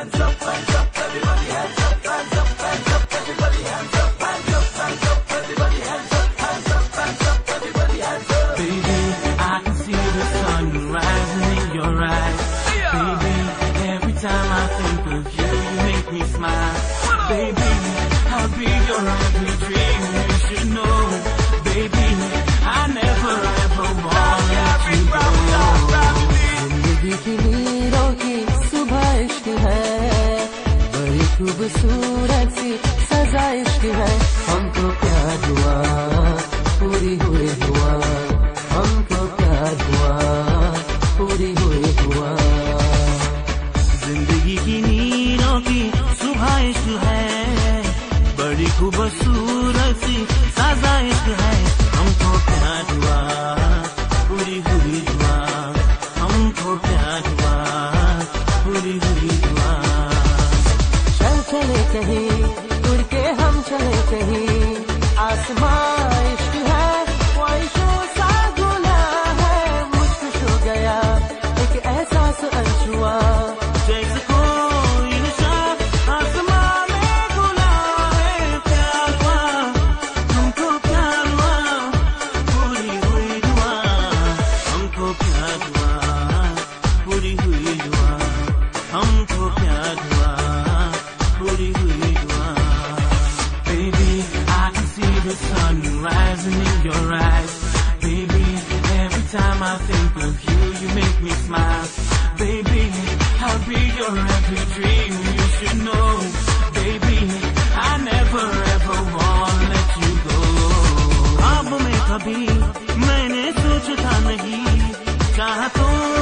hands up, everybody hands up, hands up, hands up, everybody hands up, hands up, hands up, everybody hands up, hands up, hands up, everybody hands up. Baby, I can see the sun rising in your eyes. Baby, every time I think of you, you make me smile. Baby, I'll be your every dream, you should know. Baby, I never ever want to let you go. जिंदगी की नीरों की सुबह इश्क है, बड़ी खूबसूरत सी सजा इश्क है। हमको प्यार हुआ, पूरी हुई हुआ, हमको प्यार हुआ, पूरी हुई हुआ। जिंदगी की नीरों की सुबह इश्क है, बड़ी खूबसूरत सी सजा इश्क है। हमको प्यार हुआ, पूरी हुई हुआ, हमको प्यार हुआ, पूरी हुई हुआ। चल चले कहीं उड़ के हम चले कहीं, आसमां इश्क है, ख्वाहिशों सा गुना है। मुझको छू गया एक एहसास अनछुआ, जैसे कोई नशा आसमां में घुला है। प्यार हुआ, हमको प्यार हुआ, पूरी हुई दुआ। हमको प्यार हुआ, पूरी हुई दुआ। हमको प्यार हुआ, पूरी हुई दुआ। Baby, I can see the sun rising in your eyes. Baby, every time I think of you, you make me smile. Baby, I'll be your every dream, you should know. Baby, I never ever want let you go. ख्वाब में कभी मैंने सोचा नहीं, चाहा तो